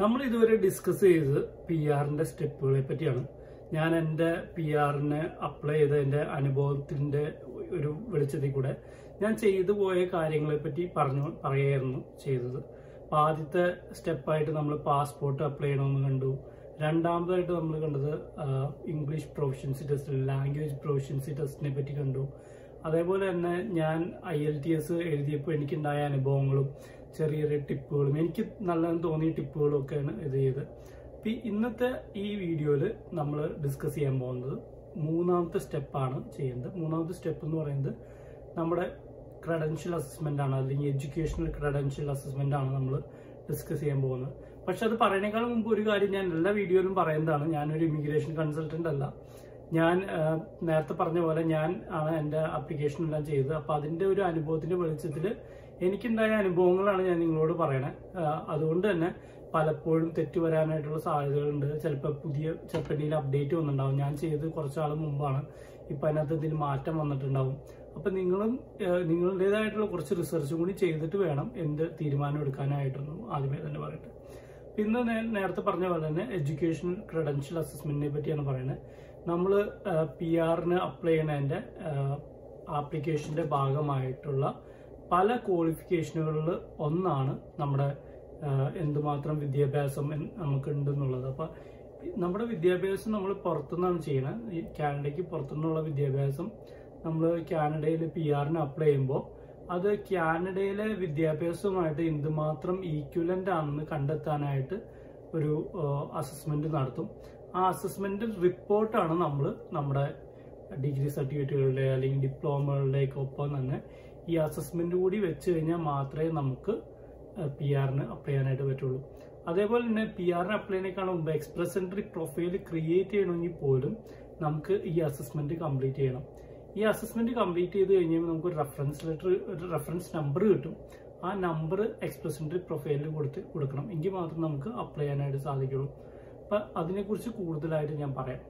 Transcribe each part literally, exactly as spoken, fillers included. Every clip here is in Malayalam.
നമ്മൾ ഇതുവരെ ഡിസ്കസ് ചെയ്തത് പി ആറിന്റെ സ്റ്റെപ്പുകളെ പറ്റിയാണ്. ഞാൻ എൻ്റെ പി ആറിനെ അപ്ലൈ ചെയ്ത എൻ്റെ അനുഭവത്തിന്റെ ഒരു വെളിച്ചത്തിൽ കൂടെ ഞാൻ ചെയ്തു പോയ കാര്യങ്ങളെ പറ്റി പറഞ്ഞു പറയായിരുന്നു ചെയ്തത്. അപ്പൊ ആദ്യത്തെ സ്റ്റെപ്പായിട്ട് നമ്മൾ പാസ്പോർട്ട് അപ്ലൈ ചെയ്യണമെന്ന് കണ്ടു. രണ്ടാമതായിട്ട് നമ്മൾ കണ്ടത് English proficiency test, language proficiency ടെസ്റ്റിനെ പറ്റി കണ്ടു. അതേപോലെ തന്നെ ഞാൻ ഐ എൽ ടി എസ് എഴുതിയപ്പോൾ എനിക്കുണ്ടായ അനുഭവങ്ങളും ചെറിയ ചെറിയ ടിപ്പുകളും എനിക്ക് നല്ലതെന്ന് തോന്നിയ ടിപ്പുകളും ഒക്കെയാണ് ഇത് ചെയ്ത്. ഇപ്പം ഇന്നത്തെ ഈ വീഡിയോയിൽ നമ്മൾ ഡിസ്കസ് ചെയ്യാൻ പോകുന്നത് മൂന്നാമത്തെ സ്റ്റെപ്പാണ് ചെയ്യുന്നത്. മൂന്നാമത്തെ സ്റ്റെപ്പ് എന്ന് പറയുന്നത് നമ്മുടെ ക്രെഡൻഷ്യൽ അസസ്മെന്റ് ആണ്, അല്ലെങ്കിൽ എഡ്യൂക്കേഷണൽ ക്രെഡൻഷ്യൽ അസസ്മെന്റ് ആണ് നമ്മൾ ഡിസ്കസ് ചെയ്യാൻ പോകുന്നത്. പക്ഷെ അത് പറയുന്നേക്കാൾ മുമ്പ് ഒരു കാര്യം ഞാൻ എല്ലാ വീഡിയോയിലും പറയുന്നതാണ്, ഞാനൊരു ഇമിഗ്രേഷൻ കൺസൾട്ടന്റ് അല്ല. ഞാൻ നേരത്തെ പറഞ്ഞ പോലെ ഞാൻ ആണ് എൻ്റെ ആപ്ലിക്കേഷൻ എല്ലാം ചെയ്തത്. അപ്പൊ അതിന്റെ ഒരു അനുഭവത്തിന്റെ വെളിച്ചത്തിൽ എനിക്കുണ്ടായ അനുഭവങ്ങളാണ് ഞാൻ നിങ്ങളോട് പറയണേ. അതുകൊണ്ട് തന്നെ പലപ്പോഴും തെറ്റ് വരാനായിട്ടുള്ള സാധ്യതകളുണ്ട്. ചിലപ്പോൾ പുതിയ ചിലപ്പോൾ എന്തെങ്കിലും അപ്ഡേറ്റ് വന്നിട്ടുണ്ടാവും. ഞാൻ ചെയ്ത് കുറച്ചാൾ മുമ്പാണ്, ഇപ്പൊ അതിനകത്ത് എന്തെങ്കിലും മാറ്റം വന്നിട്ടുണ്ടാവും. അപ്പൊ നിങ്ങളും നിങ്ങളുടേതായിട്ടുള്ള കുറച്ച് റിസർച്ചും കൂടി ചെയ്തിട്ട് വേണം എന്ത് തീരുമാനം എടുക്കാനായിട്ടൊന്നും ആദ്യമേ തന്നെ പറയട്ടെ. പിന്നെ നേരത്തെ പറഞ്ഞ പോലെ തന്നെ എഡ്യൂക്കേഷണൽ ക്രെഡൻഷ്യൽ അസസ്മെന്റിനെ പറ്റിയാണ് പറയുന്നത്. നമ്മൾ പി ആറിന് അപ്ലൈ ചെയ്യണതിന്റെ ആപ്ലിക്കേഷന്റെ ഭാഗമായിട്ടുള്ള പല ക്വാളിഫിക്കേഷനുകളിൽ ഒന്നാണ് നമ്മുടെ എന്തുമാത്രം വിദ്യാഭ്യാസം നമുക്ക് ഉണ്ടെന്നുള്ളത്. അപ്പൊ നമ്മുടെ വിദ്യാഭ്യാസം നമ്മൾ പുറത്തുനിന്നാണ് ചെയ്യണത്. ഈ കാനഡയ്ക്ക് പുറത്തുനിന്നുള്ള വിദ്യാഭ്യാസം നമ്മൾ കാനഡയിൽ പി ആറിന് അപ്ലൈ ചെയ്യുമ്പോൾ അത് കാനഡയിലെ വിദ്യാഭ്യാസവുമായിട്ട് എന്തുമാത്രം ഈക്വലന്റ് ആണെന്ന് കണ്ടെത്താനായിട്ട് ഒരു അസസ്മെന്റ് നടത്തും. ആ അസസ്മെന്റ് റിപ്പോർട്ടാണ് നമ്മൾ നമ്മുടെ ഡിഗ്രി സർട്ടിഫിക്കറ്റുകളുടെ അല്ലെങ്കിൽ ഡിപ്ലോമകളുടെ ഒപ്പം തന്നെ ഈ അസസ്മെന്റ് കൂടി വെച്ച് കഴിഞ്ഞാൽ മാത്രമേ നമുക്ക് പി ആറിന് അപ്ലൈ ചെയ്യാനായിട്ട് പറ്റുള്ളൂ. അതേപോലെ തന്നെ പി ആറിന് അപ്ലൈ ചെയ്യുന്നതിനേക്കാൾ മുമ്പ് എക്സ്പ്രസ് എൻട്രി പ്രൊഫൈൽ ക്രിയേറ്റ് ചെയ്യണമെങ്കിൽ പോലും നമുക്ക് ഈ അസസ്മെന്റ് കംപ്ലീറ്റ് ചെയ്യണം. ഈ അസസ്മെന്റ് കംപ്ലീറ്റ് ചെയ്ത് കഴിഞ്ഞാൽ നമുക്ക് ഒരു റെഫറൻസ് ലെറ്റർ, ഒരു റെഫറൻസ് നമ്പർ കിട്ടും. ആ നമ്പർ എക്സ്പ്രസ് എൻട്രി പ്രൊഫൈലിൽ കൊടുത്ത് കൊടുക്കണം. എങ്കിൽ മാത്രം നമുക്ക് അപ്ലൈ ചെയ്യാനായിട്ട് സാധിക്കുള്ളൂ. അപ്പൊ അതിനെക്കുറിച്ച് കൂടുതലായിട്ട് ഞാൻ പറയാം.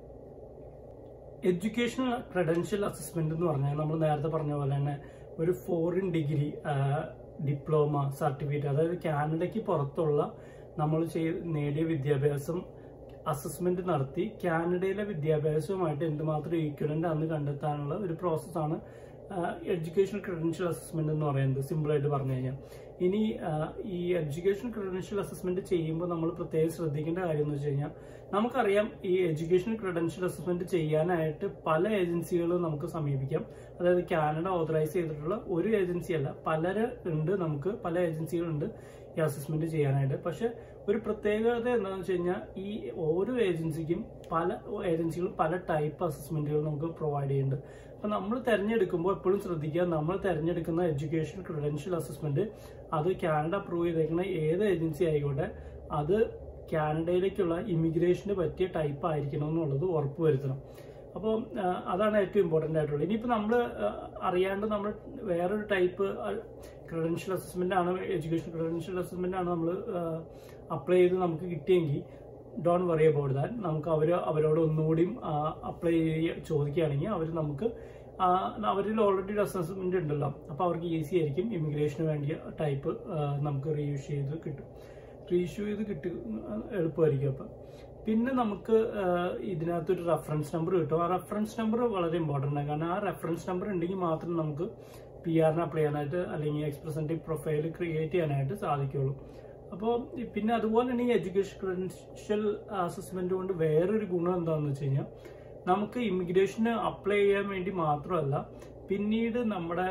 എഡ്യൂക്കേഷണൽ ക്രെഡൻഷ്യൽ അസസ്മെന്റ് എന്ന് പറഞ്ഞാൽ നമ്മൾ നേരത്തെ പറഞ്ഞ പോലെ തന്നെ ഒരു ഫോറിൻ ഡിഗ്രി, ഡിപ്ലോമ, സർട്ടിഫിക്കറ്റ്, അതായത് കാനഡയ്ക്ക് പുറത്തുള്ള നമ്മൾ ചെയ്ത് നേടിയ വിദ്യാഭ്യാസം അസസ്മെന്റ് നടത്തി കാനഡയിലെ വിദ്യാഭ്യാസവുമായിട്ട് എന്തുമാത്രം ഈക്വലന്റ് ആണെന്ന് കണ്ടെത്താനുള്ള ഒരു പ്രോസസ്സാണ് എഡ്യൂക്കേഷണൽ ക്രെഡൻഷ്യൽ അസസ്മെന്റ് എന്ന് പറയുന്നത്, സിമ്പിൾ ആയിട്ട് പറഞ്ഞു കഴിഞ്ഞാൽ. ഇനി ഈ എഡ്യൂക്കേഷണൽ ക്രെഡൻഷ്യൽ അസസ്മെന്റ് ചെയ്യുമ്പോൾ നമ്മൾ പ്രത്യേകം ശ്രദ്ധിക്കേണ്ട കാര്യം എന്ന് വെച്ച് കഴിഞ്ഞാൽ, നമുക്കറിയാം ഈ എഡ്യൂക്കേഷണൽ ക്രെഡൻഷ്യൽ അസസ്മെന്റ് ചെയ്യാനായിട്ട് പല ഏജൻസികളും നമുക്ക് സമീപിക്കാം. അതായത് കാനഡ ഓതറൈസ് ചെയ്തിട്ടുള്ള ഒരു ഏജൻസി അല്ല, പലര് ഉണ്ട്, നമുക്ക് പല ഏജൻസികളുണ്ട് ഈ അസസ്മെന്റ് ചെയ്യാനായിട്ട്. പക്ഷെ ഒരു പ്രത്യേകത എന്താണെന്ന് വെച്ച് കഴിഞ്ഞാൽ, ഈ ഓരോ ഏജൻസിക്കും പല ഏജൻസികളും പല ടൈപ്പ് അസസ്മെന്റുകൾ നമുക്ക് പ്രൊവൈഡ് ചെയ്യുന്നുണ്ട്. അപ്പൊ നമ്മൾ തെരഞ്ഞെടുക്കുമ്പോൾ എപ്പോഴും ശ്രദ്ധിക്കുക, നമ്മൾ തെരഞ്ഞെടുക്കുന്ന എഡ്യൂക്കേഷൻ ക്രെഡൻഷ്യൽ അസസ്മെന്റ് അത് കാനഡ അപ്രൂവ് ചെയ്തേക്കുന്ന ഏത് ഏജൻസി ആയിക്കോട്ടെ അത് കാനഡയിലേക്കുള്ള ഇമിഗ്രേഷന് പറ്റിയ ടൈപ്പ് ആയിരിക്കണം എന്നുള്ളത് ഉറപ്പുവരുത്തണം. അപ്പോൾ അതാണ് ഏറ്റവും ഇമ്പോർട്ടന്റ് ആയിട്ടുള്ളത്. ഇനിയിപ്പോൾ നമ്മൾ അറിയാണ്ട് നമ്മൾ വേറൊരു ടൈപ്പ് ക്രെഡൻഷ്യൽ അസസ്മെന്റ് ആണ്, എഡ്യൂക്കേഷൻ ക്രെഡൻഷ്യൽ അസസ്മെന്റ് ആണ് നമ്മൾ അപ്ലൈ ചെയ്ത് നമുക്ക് കിട്ടിയെങ്കിൽ ഡോണ്ട് വറി അബൌട്ട് ദാറ്റ്. നമുക്ക് അവർ അവരോട് ഒന്നുകൂടിയും അപ്ലൈ ചോദിക്കുകയാണെങ്കിൽ അവർ നമുക്ക് അവരിൽ ഓൾറെഡി ഒരു അസസ്മെന്റ് ഉണ്ടല്ലോ, അപ്പൊ അവർക്ക് ഈസി ആയിരിക്കും ഇമിഗ്രേഷന് വേണ്ടിയ ടൈപ്പ് നമുക്ക് റീഇഷ്യൂ ചെയ്ത് കിട്ടും. റീഇഷ്യൂ ചെയ്ത് കിട്ടി എളുപ്പമായിരിക്കും. അപ്പൊ പിന്നെ നമുക്ക് ഇതിനകത്തൊരു റെഫറൻസ് നമ്പർ കിട്ടും. ആ റെഫറൻസ് നമ്പർ വളരെ ഇമ്പോർട്ടൻ്റ് ആണ്. കാരണം ആ റെഫറൻസ് നമ്പർ ഉണ്ടെങ്കിൽ മാത്രം നമുക്ക് പി ആറിന് അപ്ലൈ ചെയ്യാനായിട്ട് അല്ലെങ്കിൽ എക്സ്പ്രസ് എൻട്രി പ്രൊഫൈൽ ക്രിയേറ്റ് ചെയ്യാനായിട്ട് സാധിക്കുള്ളൂ. അപ്പോൾ പിന്നെ അതുപോലെ തന്നെ ഈ എഡ്യൂക്കേഷൻ ക്രെഡൻഷ്യൽ അസസ്മെന്റ് കൊണ്ട് വേറൊരു ഗുണം എന്താണെന്ന് വെച്ച് കഴിഞ്ഞാൽ, നമുക്ക് ഇമിഗ്രേഷന് അപ്ലൈ ചെയ്യാൻ വേണ്ടി മാത്രമല്ല, പിന്നീട് നമ്മുടെ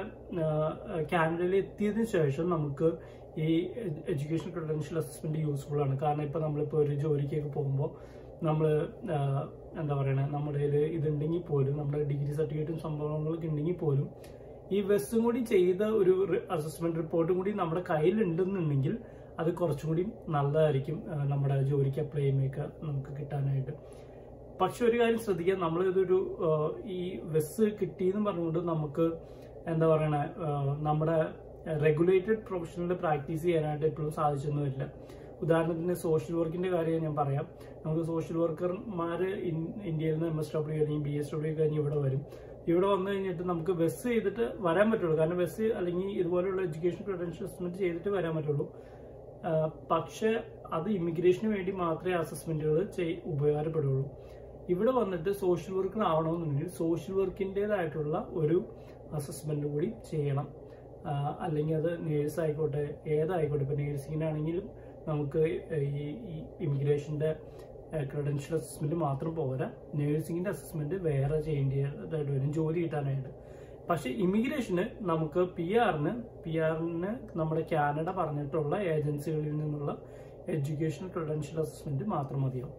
കാനഡയിൽ എത്തിയതിനു ശേഷം നമുക്ക് ഈ എഡ്യൂക്കേഷൻ ക്രെഡൻഷ്യൽ അസസ്മെന്റ് യൂസ്ഫുൾ ആണ്. കാരണം ഇപ്പൊ നമ്മളിപ്പോ ഒരു ജോലിക്കൊക്കെ പോകുമ്പോൾ നമ്മൾ എന്താ പറയണേ, നമ്മുടെ ഇതുണ്ടെങ്കിൽ പോലും, നമ്മുടെ ഡിഗ്രി സർട്ടിഫിക്കറ്റും സംഭവങ്ങളൊക്കെ ഉണ്ടെങ്കിൽ പോലും ഈ വെസ്സും കൂടി ചെയ്ത ഒരു അസസ്മെന്റ് റിപ്പോർട്ടും കൂടി നമ്മുടെ കയ്യിൽ ഉണ്ടെന്നുണ്ടെങ്കിൽ അത് കുറച്ചും കൂടി നല്ലതായിരിക്കും നമ്മുടെ ജോലിക്ക് അപ്ലൈ ചെയ്യുമ്പോഴൊക്കെ നമുക്ക് കിട്ടാനായിട്ട്. പക്ഷെ ഒരു കാര്യം ശ്രദ്ധിക്കുക, നമ്മൾ ഇതൊരു ഈ വെസ് കിട്ടിയെന്ന് പറഞ്ഞുകൊണ്ട് നമുക്ക് എന്താ പറയണേ, നമ്മുടെ റെഗുലേറ്റഡ് പ്രൊഫഷനിൽ പ്രാക്ടീസ് ചെയ്യാനായിട്ട് എപ്പോഴും സാധിച്ചൊന്നും വരില്ല. ഉദാഹരണത്തിന് സോഷ്യൽ വർക്കിന്റെ കാര്യം ഞാൻ പറയാം. നമുക്ക് സോഷ്യൽ വർക്കർമാർ ഇന്ത്യയിൽ നിന്ന് എം എസ് ഡബ്ല്യു അല്ലെങ്കിൽ ബി എസ് ഡബ്ല്യു കഴിഞ്ഞ് ഇവിടെ വരും. ഇവിടെ വന്നു കഴിഞ്ഞിട്ട് നമുക്ക് വെസ് ചെയ്തിട്ട് വരാൻ പറ്റുള്ളൂ. കാരണം വെസ് അല്ലെങ്കിൽ ഇതുപോലെയുള്ള എഡ്യൂക്കേഷൻ ക്രെഡൻഷ്യൽ അസസ്മെന്റ് ചെയ്തിട്ട് വരാൻ പറ്റുള്ളൂ. പക്ഷെ അത് ഇമിഗ്രേഷന് വേണ്ടി മാത്രമേ അസസ്മെന്റുകൾ ചെയ് ഉപകാരപ്പെടുള്ളൂ. ഇവിടെ വന്നിട്ട് സോഷ്യൽ വർക്കർ ആവണമെന്നുണ്ടെങ്കിൽ സോഷ്യൽ വർക്കിൻ്റെതായിട്ടുള്ള ഒരു അസസ്മെന്റ് കൂടി ചെയ്യണം. അല്ലെങ്കിൽ അത് നേഴ്സ് ആയിക്കോട്ടെ, ഏതായിക്കോട്ടെ. ഇപ്പം നേഴ്സിങ്ങിനാണെങ്കിലും നമുക്ക് ഈ ഇമിഗ്രേഷൻ്റെ ക്രെഡൻഷ്യൽ അസസ്മെന്റ് മാത്രം പോരാ, നേഴ്സിങ്ങിൻ്റെ അസസ്മെന്റ് വേറെ ചെയ്യേണ്ടതായിട്ട് വരും ജോലി കിട്ടാനായിട്ട്. പക്ഷെ ഇമിഗ്രേഷന് നമുക്ക് പി ആറിന് പി ആറിന് നമ്മുടെ കാനഡ പറഞ്ഞിട്ടുള്ള ഏജൻസികളിൽ നിന്നുള്ള എഡ്യൂക്കേഷണൽ ക്രെഡൻഷ്യൽ അസസ്മെന്റ് മാത്രം മതിയാവും.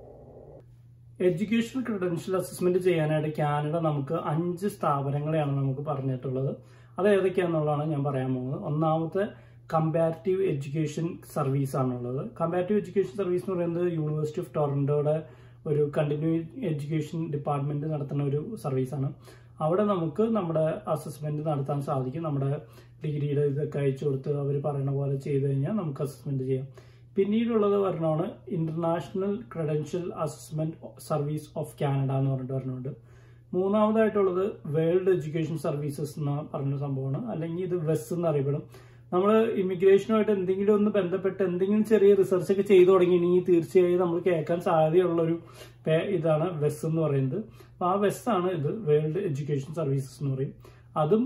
എഡ്യൂക്കേഷണൽ ക്രെഡൻഷ്യൽ അസസ്മെന്റ് ചെയ്യാനായിട്ട് കാനഡ നമുക്ക് അഞ്ച് സ്ഥാപനങ്ങളെയാണ് നമുക്ക് പറഞ്ഞിട്ടുള്ളത്. അത് ഏതൊക്കെയാണെന്നുള്ളതാണ് ഞാൻ പറയാൻ പോകുന്നത്. ഒന്നാമത്തെ കമ്പാരിറ്റീവ് എഡ്യൂക്കേഷൻ സർവീസ് ആണുള്ളത്. കമ്പാരിറ്റീവ് എഡ്യൂക്കേഷൻ സർവീസ് എന്ന് പറയുന്നത് യൂണിവേഴ്സിറ്റി ഓഫ് ടൊറന്റോയുടെ ഒരു കണ്ടിന്യൂ എഡ്യൂക്കേഷൻ ഡിപ്പാർട്ട്മെന്റ് നടത്തുന്ന ഒരു സർവീസാണ്. അവിടെ നമുക്ക് നമ്മുടെ അസസ്മെന്റ് നടത്താൻ സാധിക്കും. നമ്മുടെ ഡിഗ്രിയുടെ ഇതൊക്കെ അയച്ചു കൊടുത്ത് അവർ പറയുന്ന പോലെ ചെയ്ത് കഴിഞ്ഞാൽ നമുക്ക് അസസ്മെന്റ് ചെയ്യാം. പിന്നീടുള്ളത് പറഞ്ഞാണ് international credential assessment service of Canada എന്ന് പറഞ്ഞിട്ട് പറഞ്ഞുകൊണ്ട്. മൂന്നാമതായിട്ടുള്ളത് വേൾഡ് എഡ്യൂക്കേഷൻ സർവീസസ് എന്ന് പറഞ്ഞ സംഭവമാണ്, അല്ലെങ്കിൽ ഇത് വെസ് എന്ന് അറിയപ്പെടും. നമ്മൾ ഇമിഗ്രേഷനുമായിട്ട് എന്തെങ്കിലും ഒന്ന് ബന്ധപ്പെട്ട് എന്തെങ്കിലും ചെറിയ റിസർച്ച് ഒക്കെ ചെയ്തു തുടങ്ങിയിട്ടുണ്ടെങ്കിൽ തീർച്ചയായും നമ്മൾ കേൾക്കാൻ സാധ്യതയുള്ളൊരു ഇതാണ് വെസ് എന്ന് പറയുന്നത്. അപ്പോൾ ആ വെസ് ആണ് ഇത്, വേൾഡ് എഡ്യൂക്കേഷൻ സർവീസസ് എന്ന് പറയും. അതും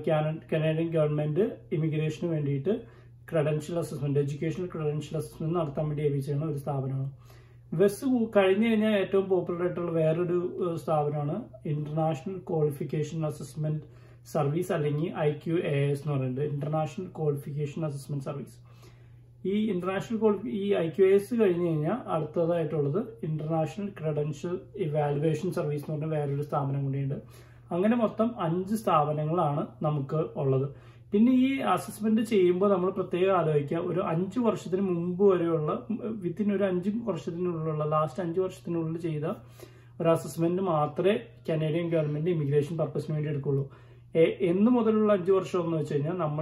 കനേഡിയൻ ഗവൺമെന്റ് ഇമിഗ്രേഷന് വേണ്ടിയിട്ട് credential assessment, educational credential assessment നടത്താൻ വേണ്ടി ഏൽപ്പിച്ചിരുന്ന ഒരു സ്ഥാപനമാണ്. വെസ് കഴിഞ്ഞു കഴിഞ്ഞാൽ ഏറ്റവും പോപ്പുലർ ആയിട്ടുള്ള വേറൊരു സ്ഥാപനമാണ് ഇന്റർനാഷണൽ ക്വാളിഫിക്കേഷൻ അസസ്മെന്റ് സർവീസ്, അല്ലെങ്കിൽ ഐ ക്യു എ എസ് എന്ന് പറയുന്നത്, ഇന്റർനാഷണൽ ക്വാളിഫിക്കേഷൻ അസസ്മെന്റ് സർവീസ്. ഈ ഇന്റർനാഷണൽ ക്വാളിഫി ഈ ഐ ക്യു എ എസ് കഴിഞ്ഞു കഴിഞ്ഞാൽ അടുത്തതായിട്ടുള്ളത് ഇന്റർനാഷണൽ ക്രെഡൻഷ്യൽ ഇവാലുവേഷൻ സർവീസ് എന്ന് പറഞ്ഞ വേറൊരു സ്ഥാപനം കൂടിയുണ്ട്. അങ്ങനെ മൊത്തം അഞ്ച് സ്ഥാപനങ്ങളാണ് നമുക്ക് ഉള്ളത്. പിന്നെ ഈ അസസ്മെന്റ് ചെയ്യുമ്പോൾ നമ്മൾ പ്രത്യേകം ആലോചിക്കുക, ഒരു അഞ്ചു വർഷത്തിന് മുമ്പ് വരെയുള്ള വിത്തിൻ ഒരു അഞ്ച് വർഷത്തിനുള്ളിലുള്ള ലാസ്റ്റ് അഞ്ചു വർഷത്തിനുള്ളിൽ ചെയ്ത ഒരു അസസ്മെന്റ് മാത്രമേ കനേഡിയൻ ഗവൺമെന്റ് ഇമിഗ്രേഷൻ പർപ്പസിന് വേണ്ടി എടുക്കുള്ളൂ. എന്ന് മുതലുള്ള അഞ്ചു വർഷം എന്ന് വെച്ച് കഴിഞ്ഞാൽ നമ്മൾ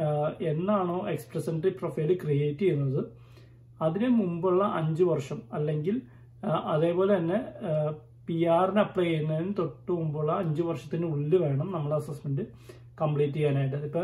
എന്നാണോ എക്സ്പ്രസ് എൻട്രി പ്രൊഫൈൽ ക്രിയേറ്റ് ചെയ്യുന്നത് അതിന് മുമ്പുള്ള അഞ്ചു വർഷം, അല്ലെങ്കിൽ അതേപോലെ തന്നെ പി ആറിന് അപ്ലൈ ചെയ്യുന്നതിന് തൊട്ട് മുമ്പുള്ള അഞ്ചു വർഷത്തിനുള്ളിൽ വേണം നമ്മൾ അസസ്മെന്റ് കംപ്ലീറ്റ് ചെയ്യാനായിട്ട്. ഇപ്പൊ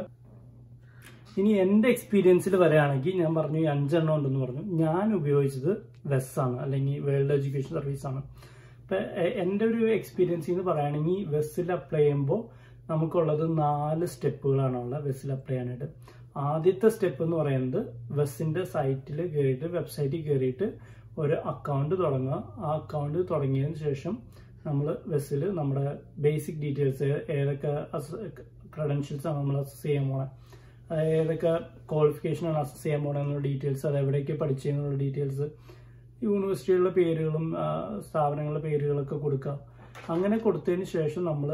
ഇനി എന്റെ എക്സ്പീരിയൻസിൽ വരികയാണെങ്കിൽ ഞാൻ പറഞ്ഞു ഈ അഞ്ചെണ്ണം ഉണ്ടെന്ന് പറഞ്ഞു. ഞാൻ ഉപയോഗിച്ചത് വെസ് ആണ്, അല്ലെങ്കിൽ വേൾഡ് എഡ്യൂക്കേഷൻ സർവീസ് ആണ്. ഇപ്പൊ എന്റെ ഒരു എക്സ്പീരിയൻസിൽ നിന്ന് പറയുകയാണെങ്കിൽ വെസ്സിൽ അപ്ലൈ ചെയ്യുമ്പോൾ നമുക്കുള്ളത് നാല് സ്റ്റെപ്പുകളാണ് ഉള്ളത് വെസ്സിൽ അപ്ലൈ ചെയ്യാനായിട്ട്. ആദ്യത്തെ സ്റ്റെപ്പ് എന്ന് പറയുന്നത് വെസ്സിന്റെ സൈറ്റിൽ കയറിയിട്ട്, വെബ്സൈറ്റിൽ കയറിയിട്ട് ഒരു അക്കൗണ്ട് തുടങ്ങുക. ആ അക്കൗണ്ട് തുടങ്ങിയതിന് ശേഷം നമ്മൾ വെസ്സിൽ നമ്മുടെ ബേസിക് ഡീറ്റെയിൽസ്, ഏതൊക്കെ ക്രെഡൻഷ്യൽസ് ആണ് നമ്മൾ അസസ് ചെയ്യാൻ പോണത്, ഏതൊക്കെ ക്വാളിഫിക്കേഷൻ ആണ് അസസ് ചെയ്യാൻ പോണെന്നുള്ള ഡീറ്റെയിൽസ്, അത് എവിടേക്ക് പഠിച്ചെന്നുള്ള ഡീറ്റെയിൽസ്, യൂണിവേഴ്സിറ്റികളുടെ പേരുകളും സ്ഥാപനങ്ങളുടെ പേരുകളൊക്കെ കൊടുക്കുക. അങ്ങനെ കൊടുത്തതിന് ശേഷം നമ്മൾ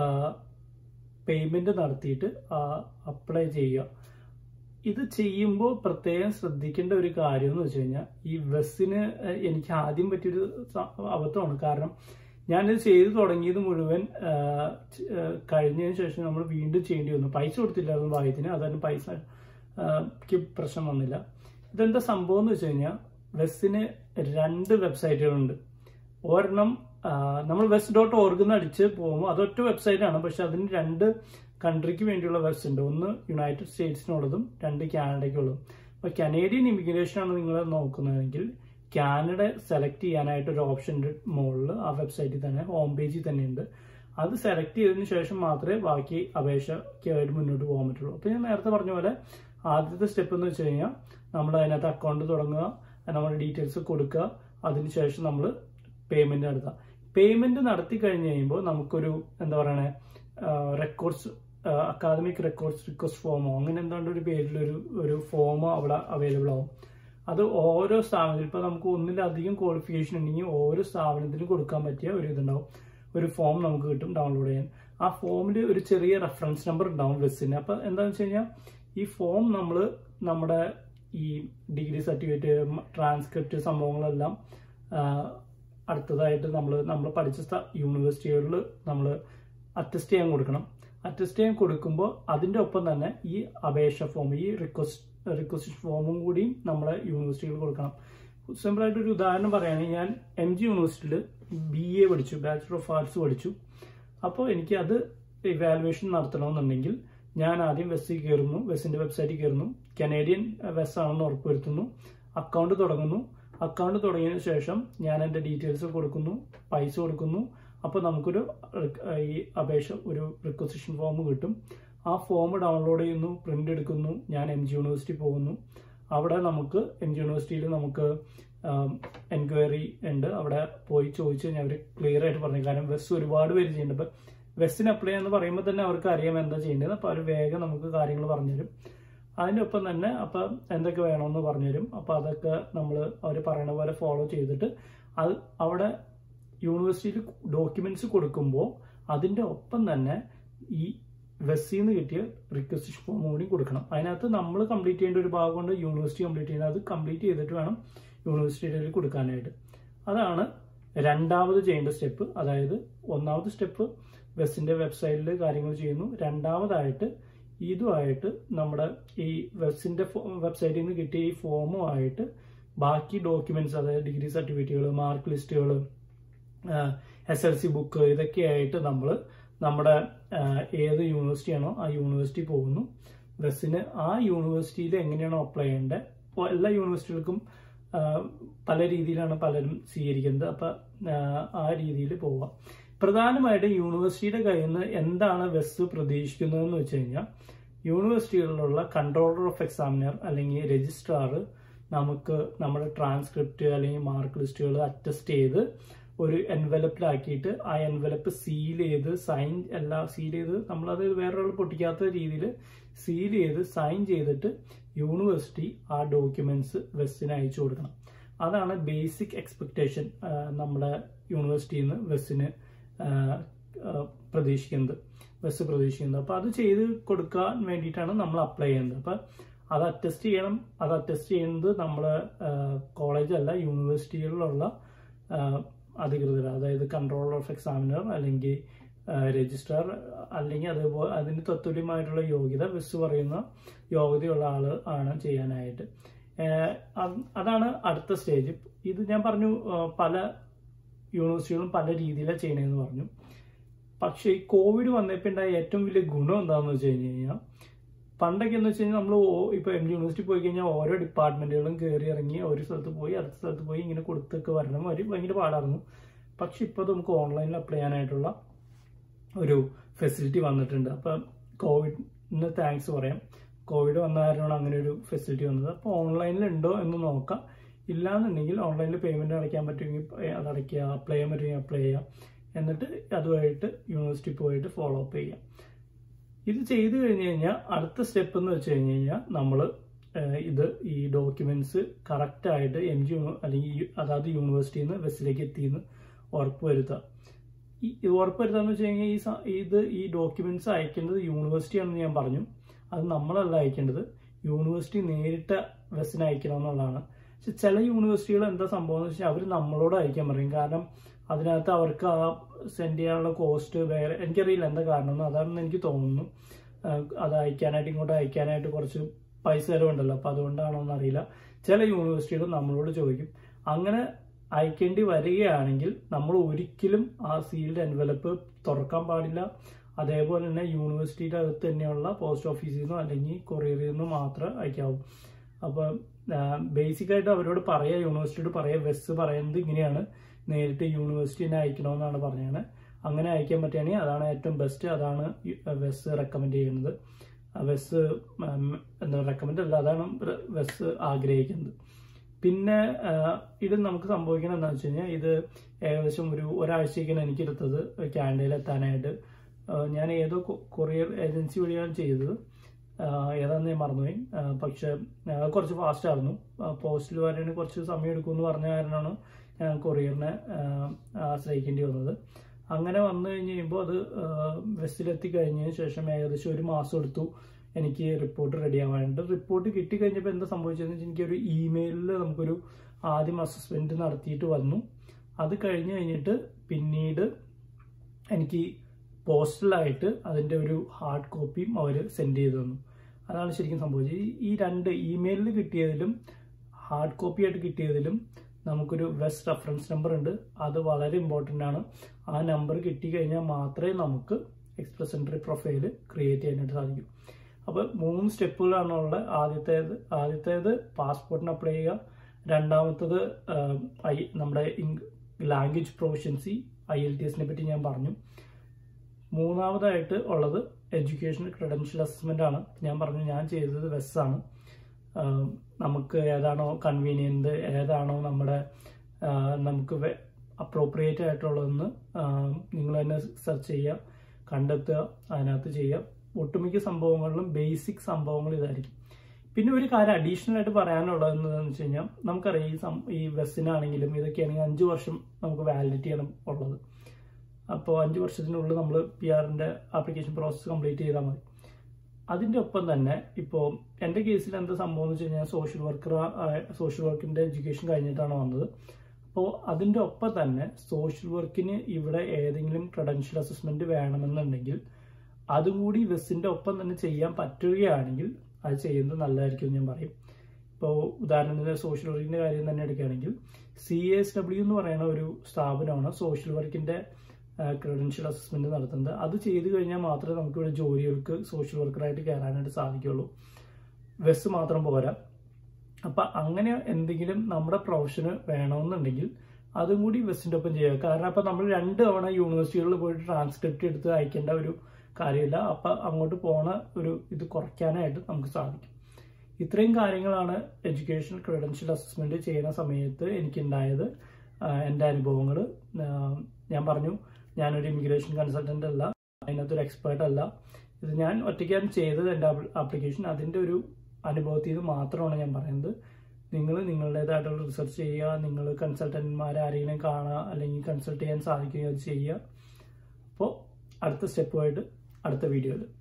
പേയ്മെന്റ് നടത്തിയിട്ട് അപ്ലൈ ചെയ്യുക. ഇത് ചെയ്യുമ്പോൾ പ്രത്യേകം ശ്രദ്ധിക്കേണ്ട ഒരു കാര്യം എന്ന് വെച്ച് കഴിഞ്ഞാൽ, ഈ വെസ്സിന് എനിക്ക് ആദ്യം പറ്റിയൊരു അബദ്ധമാണ്. കാരണം ഞാനിത് ചെയ്തു തുടങ്ങിയത് മുഴുവൻ കഴിഞ്ഞതിന് ശേഷം നമ്മൾ വീണ്ടും ചെയ്യേണ്ടി വന്നു. പൈസ കൊടുത്തില്ലായിരുന്നു ഭാഗ്യത്തിന്, അതാണ് പൈസക്ക് പ്രശ്നം വന്നില്ല. ഇതെന്താ സംഭവം എന്ന് വെച്ച് കഴിഞ്ഞാൽ, വെസ്സിന് രണ്ട് വെബ്സൈറ്റുകളുണ്ട്. ഒരെണ്ണം നമ്മൾ വെസ് ഡോട്ട് ഓർഗ് എന്ന് അടിച്ച് പോകുമ്പോൾ അതൊറ്റ വെബ്സൈറ്റാണ്, പക്ഷെ അതിന് രണ്ട് കൺട്രിക്ക് വേണ്ടിയുള്ള വെബ്സ് ഉണ്ട്. ഒന്ന് യുണൈറ്റഡ് സ്റ്റേറ്റ്സിനുള്ളതും രണ്ട് കാനഡയ്ക്കുള്ളതും. അപ്പൊ കനേഡിയൻ ഇമിഗ്രേഷൻ ആണ് നിങ്ങൾ നോക്കുന്നതെങ്കിൽ കാനഡ സെലക്ട് ചെയ്യാനായിട്ട് ഒരു ഓപ്ഷൻ ഉണ്ട് മുകളിൽ, ആ വെബ്സൈറ്റിൽ തന്നെ ഹോം പേജിൽ തന്നെ ഉണ്ട്. അത് സെലക്ട് ചെയ്തതിനു ശേഷം മാത്രമേ ബാക്കി അപേക്ഷയ്ക്കായിട്ട് മുന്നോട്ട് പോകാൻ പറ്റുള്ളൂ. അപ്പൊ ഞാൻ നേരത്തെ പറഞ്ഞ പോലെ ആദ്യത്തെ സ്റ്റെപ്പ് എന്ന് വെച്ച് കഴിഞ്ഞാൽ നമ്മൾ അതിനകത്ത് അക്കൗണ്ട് തുടങ്ങുക, നമ്മുടെ ഡീറ്റെയിൽസ് കൊടുക്കുക, അതിനുശേഷം നമ്മൾ പേയ്മെന്റ് നടത്തുക. പേയ്മെന്റ് നടത്തി കഴിഞ്ഞ് കഴിയുമ്പോൾ നമുക്കൊരു എന്താ പറയണേ റെക്കോർഡ്സ് അക്കാദമിക് റെക്കോർഡ്സ് റിക്വസ്റ്റ് ഫോമോ അങ്ങനെ എന്താണ്ട് ഒരു പേരിലൊരു ഒരു ഫോമോ അവിടെ അവൈലബിൾ ആവും. അത് ഓരോ സ്ഥാപനത്തിൽ ഇപ്പൊ നമുക്ക് ഒന്നിലധികം ക്വാളിഫിക്കേഷൻ ഉണ്ടെങ്കിൽ ഓരോ സ്ഥാപനത്തിനും കൊടുക്കാൻ പറ്റിയ ഒരു ഇതുണ്ടാവും. ഒരു ഫോം നമുക്ക് കിട്ടും ഡൗൺലോഡ് ചെയ്യാൻ. ആ ഫോമിൽ ഒരു ചെറിയ റെഫറൻസ് നമ്പർ ഉണ്ടാവും വെസ്സിന്. അപ്പൊ എന്താണെന്ന് വെച്ച് കഴിഞ്ഞാൽ ഈ ഫോം നമ്മൾ നമ്മുടെ ഈ ഡിഗ്രി സർട്ടിഫിക്കറ്റ്, ട്രാൻസ്ക്രിപ്റ്റ് സംഭവങ്ങളെല്ലാം അടുത്തതായിട്ട് നമ്മൾ നമ്മൾ പഠിച്ച യൂണിവേഴ്സിറ്റികളിൽ നമ്മൾ അറ്റസ്റ്റ് ചെയ്യാൻ കൊടുക്കണം. അറ്റസ്റ്റ് ചെയ്യാൻ കൊടുക്കുമ്പോൾ അതിന്റെ ഒപ്പം തന്നെ ഈ അപേക്ഷ ഫോം, ഈ റിക്വസ്റ്റ് റിക്വസ്റ്റ് ഫോമും കൂടി നമ്മളെ യൂണിവേഴ്സിറ്റികൾ കൊടുക്കണം. സിമ്പിൾ ആയിട്ട് ഒരു ഉദാഹരണം പറയുകയാണെങ്കിൽ, ഞാൻ എം ജി യൂണിവേഴ്സിറ്റിയിൽ ബി എ പഠിച്ചു, ബാച്ചുലർ ഓഫ് ആർട്സ് പഠിച്ചു. അപ്പോൾ എനിക്ക് അത് ഇവാലുവേഷൻ നടത്തണമെന്നുണ്ടെങ്കിൽ ഞാൻ ആദ്യം വെസ്സിൽ കയറുന്നു, വെസ്സിന്റെ വെബ്സൈറ്റിൽ കയറുന്നു, കനേഡിയൻ വെസ് ആണെന്ന് ഉറപ്പുവരുത്തുന്നു. അക്കൗണ്ട് തുടങ്ങുന്നു. അക്കൗണ്ട് തുടങ്ങിയതിനു ശേഷം ഞാൻ എൻ്റെ ഡീറ്റെയിൽസ് കൊടുക്കുന്നു, പൈസ കൊടുക്കുന്നു. അപ്പോൾ നമുക്കൊരു ഈ അപേക്ഷ ഒരു റിക്വസിഷൻ ഫോം കിട്ടും. ആ ഫോം ഡൗൺലോഡ് ചെയ്യുന്നു, പ്രിന്റ് എടുക്കുന്നു. ഞാൻ എം ജി യൂണിവേഴ്സിറ്റി പോകുന്നു. അവിടെ നമുക്ക് എം ജി യൂണിവേഴ്സിറ്റിയിൽ നമുക്ക് എൻക്വയറി ഉണ്ട്. അവിടെ പോയി ചോദിച്ചു കഴിഞ്ഞാൽ അവർ ക്ലിയർ ആയിട്ട് പറഞ്ഞു. കാരണം വെസ് ഒരുപാട് പേര് ചെയ്യുന്നുണ്ട്. അപ്പം വെസ്സിന് അപ്ലൈ എന്ന് പറയുമ്പോൾ തന്നെ അവർക്ക് അറിയാം എന്താ ചെയ്യേണ്ടത്. അപ്പോൾ അവർ വേഗം നമുക്ക് കാര്യങ്ങൾ പറഞ്ഞുതരും. അതിൻ്റെ ഒപ്പം തന്നെ അപ്പം എന്തൊക്കെ വേണമെന്ന് പറഞ്ഞുതരും. അപ്പോൾ അതൊക്കെ നമ്മൾ അവർ പറയുന്ന പോലെ ഫോളോ ചെയ്തിട്ട് അത് അവിടെ യൂണിവേഴ്സിറ്റിയിൽ ഡോക്യുമെന്റ്സ് കൊടുക്കുമ്പോൾ അതിൻ്റെ ഒപ്പം തന്നെ ഈ വെസ്സിൽ നിന്ന് കിട്ടിയ റിക്വസിഷൻ ഫോം കൂടി കൊടുക്കണം. അതിനകത്ത് നമ്മൾ കംപ്ലീറ്റ് ചെയ്യേണ്ട ഒരു ഭാഗമുണ്ട്, യൂണിവേഴ്സിറ്റി കംപ്ലീറ്റ് ചെയ്യുന്നത്. അത് കംപ്ലീറ്റ് ചെയ്തിട്ട് വേണം യൂണിവേഴ്സിറ്റിയിൽ കൊടുക്കാനായിട്ട്. അതാണ് രണ്ടാമത് ചെയ്യേണ്ട സ്റ്റെപ്പ്. അതായത് ഒന്നാമത് സ്റ്റെപ്പ് വെസ്സിന്റെ വെബ്സൈറ്റിൽ കാര്യങ്ങൾ ചെയ്യുന്നു. രണ്ടാമതായിട്ട് ഇതുമായിട്ട് നമ്മുടെ ഈ വെസ്സിന്റെ വെബ്സൈറ്റിൽ നിന്ന് കിട്ടിയ ഈ ഫോമുമായിട്ട് ബാക്കി ഡോക്യുമെന്റ്സ്, അതായത് ഡിഗ്രി സർട്ടിഫിക്കറ്റുകൾ, മാർക്ക് ലിസ്റ്റുകൾ, എസ് എൽ സി ബുക്ക്, ഇതൊക്കെയായിട്ട് നമ്മൾ നമ്മുടെ ഏത് യൂണിവേഴ്സിറ്റിയാണോ ആ യൂണിവേഴ്സിറ്റി പോകുന്നു. വെസ്സിന് ആ യൂണിവേഴ്സിറ്റിയിൽ എങ്ങനെയാണോ അപ്ലൈ ചെയ്യേണ്ടത്, ഇപ്പോൾ എല്ലാ യൂണിവേഴ്സിറ്റികൾക്കും പല രീതിയിലാണ് പലരും സ്വീകരിക്കുന്നത്. അപ്പം ആ രീതിയിൽ പോവാം. പ്രധാനമായിട്ടും യൂണിവേഴ്സിറ്റിയുടെ കയ്യിൽ നിന്ന് എന്താണ് വെസ് പ്രതീക്ഷിക്കുന്നതെന്ന് വെച്ച് കഴിഞ്ഞാൽ, യൂണിവേഴ്സിറ്റികളിലുള്ള കൺട്രോളർ ഓഫ് എക്സാമിനർ അല്ലെങ്കിൽ രജിസ്ട്രാർ നമുക്ക് നമ്മുടെ ട്രാൻസ്ക്രിപ്റ്റ് അല്ലെങ്കിൽ മാർക്ക് ലിസ്റ്റുകൾ അറ്റസ്റ്റ് ചെയ്ത് ഒരു എൻവലപ്പിലാക്കിയിട്ട് ആ എൻവലപ്പ് സീൽ ചെയ്ത് സൈൻ എല്ലാം സീൽ ചെയ്ത് നമ്മളത് വേറൊരാൾ പൊട്ടിക്കാത്ത രീതിയിൽ സീൽ ചെയ്ത് സൈൻ ചെയ്തിട്ട് യൂണിവേഴ്സിറ്റി ആ ഡോക്യുമെന്റ്സ് വെസ്സിന് അയച്ചു കൊടുക്കണം. അതാണ് ബേസിക് എക്സ്പെക്ടേഷൻ നമ്മുടെ യൂണിവേഴ്സിറ്റിയിൽ നിന്ന് വെസ്സിന് പ്രതീക്ഷിക്കുന്നത് വെസ് പ്രതീക്ഷിക്കുന്നത്. അപ്പോൾ അത് ചെയ്ത് കൊടുക്കാൻ വേണ്ടിയിട്ടാണ് നമ്മൾ അപ്ലൈ ചെയ്യുന്നത്. അപ്പം അത് അറ്റസ്റ്റ് ചെയ്യണം. അത് അറ്റസ്റ്റ് ചെയ്യുന്നത് നമ്മളെ കോളേജല്ല, യൂണിവേഴ്സിറ്റികളിലുള്ള അധികൃതർ, അതായത് കൺട്രോളർ ഓഫ് എക്സാമിനർ അല്ലെങ്കിൽ രജിസ്ട്രാർ, അല്ലെങ്കിൽ അതേപോലെ അതിന് തത്തുല്യമായിട്ടുള്ള യോഗ്യത വെസ് പറയുന്ന യോഗ്യതയുള്ള ആള് ആണ് ചെയ്യാനായിട്ട്. അതാണ് അടുത്ത സ്റ്റേജ്. ഇത് ഞാൻ പറഞ്ഞു പല യൂണിവേഴ്സിറ്റികളും പല രീതിയിലാണ് ചെയ്യണമെന്ന് പറഞ്ഞു. പക്ഷേ ഈ കോവിഡ് വന്നപ്പോൾ ഉണ്ടായ ഏറ്റവും വലിയ ഗുണം എന്താണെന്ന് വെച്ച് കഴിഞ്ഞ് കഴിഞ്ഞാൽ, പണ്ടൊക്കെ എന്ന് വെച്ച് കഴിഞ്ഞാൽ നമ്മൾ ഇപ്പോൾ എം ജി യൂണിവേഴ്സിറ്റി പോയി കഴിഞ്ഞാൽ ഓരോ ഡിപ്പാർട്ട്മെന്റുകളും കയറി ഇറങ്ങി ഒരു സ്ഥലത്ത് പോയി അടുത്ത സ്ഥലത്ത് പോയി ഇങ്ങനെ കൊടുത്തൊക്കെ വരണം. ഒരു ഭയങ്കര പാടായിരുന്നു. പക്ഷെ ഇപ്പോൾ നമുക്ക് ഓൺലൈനിൽ അപ്ലൈ ചെയ്യാനായിട്ടുള്ള ഒരു ഫെസിലിറ്റി വന്നിട്ടുണ്ട്. അപ്പം കോവിഡിന് താങ്ക്സ് പറയാം. കോവിഡ് വന്ന കാരണമാണ് അങ്ങനെ ഒരു ഫെസിലിറ്റി വന്നത്. അപ്പോൾ ഓൺലൈനിൽ ഉണ്ടോ എന്ന് നോക്കാം. ഇല്ലാന്നുണ്ടെങ്കിൽ ഓൺലൈനിൽ പേയ്മെന്റ് അടയ്ക്കാൻ പറ്റുമെങ്കിൽ അത് അടയ്ക്കുക, അപ്ലൈ ചെയ്യാൻ പറ്റുമെങ്കിൽ അപ്ലൈ ചെയ്യാം. എന്നിട്ട് അതുമായിട്ട് യൂണിവേഴ്സിറ്റി പോയിട്ട് ഫോളോ അപ്പ് ചെയ്യാം. ഇത് ചെയ്തു കഴിഞ്ഞ് കഴിഞ്ഞാൽ അടുത്ത സ്റ്റെപ്പ് എന്ന് വെച്ച് കഴിഞ്ഞ് കഴിഞ്ഞാൽ നമ്മൾ ഇത് ഈ ഡോക്യുമെന്റ്സ് കറക്റ്റായിട്ട് എം ജി അല്ലെങ്കിൽ അതായത് യൂണിവേഴ്സിറ്റിയിൽ നിന്ന് വെസ്സിലേക്ക് എത്തിയെന്ന് ഉറപ്പുവരുത്തുക. ഈ ഉറപ്പുവരുത്താന്ന് വെച്ച് കഴിഞ്ഞാൽ ഈ ഇത് ഈ ഡോക്യുമെന്റ്സ് അയക്കേണ്ടത് യൂണിവേഴ്സിറ്റി ആണെന്ന് ഞാൻ പറഞ്ഞു. അത് നമ്മളല്ല അയക്കേണ്ടത്, യൂണിവേഴ്സിറ്റി നേരിട്ട് വെസ്സിന് അയക്കണം എന്നുള്ളതാണ്. പക്ഷെ ചില യൂണിവേഴ്സിറ്റികൾ എന്താ സംഭവം എന്ന് വെച്ചാൽ അവർ നമ്മളോട് അയക്കാൻ പറയും. കാരണം അതിനകത്ത് അവർക്ക് ആ സെൻഡ് ചെയ്യാനുള്ള കോസ്റ്റ് വേറെ, എനിക്കറിയില്ല എന്താ കാരണം എന്ന്, അതാണെന്ന് എനിക്ക് തോന്നുന്നു. അത് അയക്കാനായിട്ട് ഇങ്ങോട്ട് അയക്കാനായിട്ട് കുറച്ച് പൈസ ചിലവുണ്ടല്ലോ, അപ്പം അതുകൊണ്ടാണോ എന്നറിയില്ല. ചില യൂണിവേഴ്സിറ്റികൾ നമ്മളോട് ചോദിക്കും. അങ്ങനെ അയക്കേണ്ടി വരികയാണെങ്കിൽ നമ്മൾ ഒരിക്കലും ആ സീൽഡ് എൻവലപ്പ് തുറക്കാൻ പാടില്ല. അതേപോലെ തന്നെ യൂണിവേഴ്സിറ്റിയുടെ അകത്ത് തന്നെയുള്ള പോസ്റ്റ് ഓഫീസിൽ നിന്നോ അല്ലെങ്കിൽ കൊറിയറിൽ നിന്നോ മാത്രമേ അയക്കാവൂ. അപ്പം ബേസിക്കായിട്ട് അവരോട് പറയാ, യൂണിവേഴ്സിറ്റിയോട് പറയാ, വെസ് പറയുന്നത് ഇങ്ങനെയാണ്, നേരിട്ട് യൂണിവേഴ്സിറ്റിനെ അയക്കണമെന്നാണ് പറഞ്ഞത്. അങ്ങനെ അയക്കാൻ പറ്റുകയാണെങ്കിൽ അതാണ് ഏറ്റവും ബെസ്റ്റ്. അതാണ് വെസ് റെക്കമെൻഡ് ചെയ്യുന്നത്. വെസ് എന്താ റെക്കമെൻഡ് അല്ല, അതാണ് വെസ് ആഗ്രഹിക്കുന്നത്. പിന്നെ ഇത് നമുക്ക് സംഭവിക്കണം എന്താണെന്ന് വെച്ച് കഴിഞ്ഞാൽ, ഇത് ഏകദേശം ഒരു ഒരാഴ്ചയ്ക്കാണ് എനിക്കെടുത്തത് കാനഡയിൽ എത്താനായിട്ട്. ഞാൻ ഏതോ കൊറിയർ ഏജൻസി വഴിയാണ് ചെയ്തത്, ഏതാന്ന് ഞാൻ മറന്നുപോയി. പക്ഷെ കുറച്ച് ഫാസ്റ്റ് ആയിരുന്നു. പോസ്റ്റിൽ വരാൻ കുറച്ച് സമയം എടുക്കുമെന്ന് പറഞ്ഞ കാരണമാണ് ഞാൻ കൊറിയറിനെ ആശ്രയിക്കേണ്ടി വന്നത്. അങ്ങനെ വന്നു കഴിഞ്ഞ് കഴിയുമ്പോൾ അത് വെസ്സിലെത്തി കഴിഞ്ഞതിന് ശേഷം ഏകദേശം ഒരു മാസം എടുത്തു എനിക്ക് റിപ്പോർട്ട് റെഡി ആവാനുണ്ട്. റിപ്പോർട്ട് കിട്ടിക്കഴിഞ്ഞപ്പോൾ എന്താ സംഭവിച്ചതെന്ന് വെച്ചാൽ, എനിക്കൊരു ഇമെയിലിൽ നമുക്കൊരു ആദ്യം അസസ്മെന്റ് നടത്തിയിട്ട് വന്നു. അത് കഴിഞ്ഞ് കഴിഞ്ഞിട്ട് പിന്നീട് എനിക്ക് പോസ്റ്റലായിട്ട് അതിൻ്റെ ഒരു ഹാർഡ് കോപ്പിയും അവർ സെൻഡ് ചെയ്ത് തന്നു. അതാണ് ശരിക്കും സംഭവിച്ചത്. ഈ രണ്ട് ഇമെയിലിൽ കിട്ടിയതിലും ഹാർഡ് കോപ്പി ആയിട്ട് കിട്ടിയതിലും നമുക്കൊരു വെസ് റെഫറൻസ് നമ്പർ ഉണ്ട്. അത് വളരെ ഇമ്പോർട്ടൻ്റ് ആണ്. ആ നമ്പർ കിട്ടിക്കഴിഞ്ഞാൽ മാത്രമേ നമുക്ക് എക്സ്പ്രസ് എൻട്രി പ്രൊഫൈൽ ക്രിയേറ്റ് ചെയ്യാനായിട്ട് സാധിക്കും. അപ്പോൾ മൂന്ന് സ്റ്റെപ്പുകളാണുള്ളത്. ആദ്യത്തേത് ആദ്യത്തേത് പാസ്പോർട്ടിന് അപ്ലൈ ചെയ്യുക. രണ്ടാമത്തത് ഐ നമ്മുടെ language proficiency I L T എസിനെ പറ്റി ഞാൻ പറഞ്ഞു. മൂന്നാമതായിട്ട് ഉള്ളത് എഡ്യൂക്കേഷണൽ ക്രെഡൻഷ്യൽ അസസ്മെൻ്റ് ആണ്. ഞാൻ പറഞ്ഞു ഞാൻ ചെയ്തത് വെസ് ആണ്. നമുക്ക് ഏതാണോ കൺവീനിയൻറ്റ്, ഏതാണോ നമ്മുടെ നമുക്ക് അപ്രോപ്രിയേറ്റ് ആയിട്ടുള്ളതെന്ന് നിങ്ങൾ തന്നെ സെർച്ച് ചെയ്യുക, കണ്ടെത്തുക, അതിനകത്ത് ചെയ്യുക. ഒട്ടുമിക്ക സംഭവങ്ങളിലും ബേസിക് സംഭവങ്ങൾ ഇതായിരിക്കും. പിന്നെ ഒരു കാര്യം അഡീഷണൽ ആയിട്ട് പറയാനുള്ളത് എന്താണെന്ന് വെച്ച് കഴിഞ്ഞാൽ, നമുക്കറിയാം ഈ സം ഈ വെസ്സിനാണെങ്കിലും ഇതൊക്കെയാണെങ്കിൽ അഞ്ച് വർഷം നമുക്ക് വാലിഡിറ്റിയാണ് ഉള്ളത്. അപ്പോൾ അഞ്ച് വർഷത്തിനുള്ളിൽ നമ്മൾ പി ആറിൻ്റെ ആപ്ലിക്കേഷൻ പ്രോസസ്സ് കംപ്ലീറ്റ് ചെയ്താൽ മതി. അതിൻ്റെ ഒപ്പം തന്നെ ഇപ്പോൾ എൻ്റെ കേസിൽ എന്താ സംഭവം എന്ന് വെച്ച് കഴിഞ്ഞാൽ, സോഷ്യൽ വർക്കർ സോഷ്യൽ വർക്കിൻ്റെ എഡ്യൂക്കേഷൻ കഴിഞ്ഞിട്ടാണ് വന്നത്. അപ്പോൾ അതിൻ്റെ ഒപ്പം തന്നെ സോഷ്യൽ വർക്കിന് ഇവിടെ ഏതെങ്കിലും ക്രെഡൻഷ്യൽ അസസ്മെൻറ്റ് വേണമെന്നുണ്ടെങ്കിൽ അതും കൂടി വെസ്സിൻ്റെ ഒപ്പം തന്നെ ചെയ്യാൻ പറ്റുകയാണെങ്കിൽ അത് ചെയ്യുന്നത് നല്ലതായിരിക്കും ഞാൻ പറയും. ഇപ്പോൾ ഉദാഹരണത്തിന് സോഷ്യൽ വർക്കിൻ്റെ കാര്യം തന്നെ എടുക്കുകയാണെങ്കിൽ, സി എസ് ഡബ്ല്യു എന്ന് പറയുന്ന ഒരു സ്ഥാപനമാണ് സോഷ്യൽ വർക്കിൻ്റെ ക്രെഡൻഷ്യൽ അസസ്മെന്റ് നടത്തുന്നത്. അത് ചെയ്തു കഴിഞ്ഞാൽ മാത്രമേ നമുക്ക് ഇവിടെ ജോലികൾക്ക് സോഷ്യൽ വർക്കറായിട്ട് കയറാനായിട്ട് സാധിക്കുള്ളൂ. വെസ് മാത്രം പോരാ. അപ്പം അങ്ങനെ എന്തെങ്കിലും നമ്മുടെ പ്രൊഫഷന് വേണമെന്നുണ്ടെങ്കിൽ അതും കൂടി വെസ്സിൻ്റെ ഒപ്പം ചെയ്യുക. കാരണം അപ്പം നമ്മൾ രണ്ട് തവണ യൂണിവേഴ്സിറ്റികളിൽ പോയിട്ട് ട്രാൻസ്ക്രിപ്റ്റ് എടുത്ത് അയക്കേണ്ട ഒരു കാര്യമില്ല. അപ്പം അങ്ങോട്ട് പോണ ഒരു ഇത് കുറയ്ക്കാനായിട്ട് നമുക്ക് സാധിക്കും. ഇത്രയും കാര്യങ്ങളാണ് എഡ്യൂക്കേഷൻ ക്രെഡൻഷ്യൽ അസസ്മെന്റ് ചെയ്യുന്ന സമയത്ത് എനിക്കുണ്ടായത്, എൻ്റെ അനുഭവങ്ങൾ. ഞാൻ പറഞ്ഞു ഞാനൊരു ഇമിഗ്രേഷൻ കൺസൾട്ടൻ്റ് അല്ല, അതിനകത്തൊരു എക്സ്പേർട്ട് അല്ല. ഇത് ഞാൻ ഒറ്റയ്ക്കാണ് ചെയ്തത് എൻ്റെ ആപ്ലിക്കേഷൻ. അതിൻ്റെ ഒരു അനുഭവത്തിൽ നിന്ന് മാത്രമാണ് ഞാൻ പറയുന്നത്. നിങ്ങൾ നിങ്ങളുടേതായിട്ടുള്ള റിസർച്ച് ചെയ്യുക, നിങ്ങൾ കൺസൾട്ടന്റ്മാരെ ആരെങ്കിലും കാണുക, അല്ലെങ്കിൽ കൺസൾട്ട് ചെയ്യാൻ സാധിക്കുകയോ അത് ചെയ്യുക. അപ്പോൾ അടുത്ത സ്റ്റെപ്പുമായിട്ട് അടുത്ത വീഡിയോയിൽ